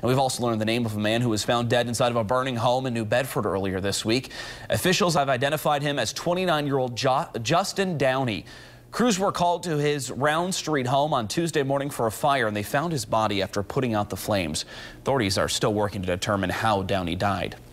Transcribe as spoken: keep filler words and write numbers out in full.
And we've also learned the name of a man who was found dead inside of a burning home in New Bedford earlier this week. Officials have identified him as twenty-nine-year-old jo Justin Downey. Crews were called to his Round Street home on Tuesday morning for a fire, and they found his body after putting out the flames. Authorities are still working to determine how Downey died.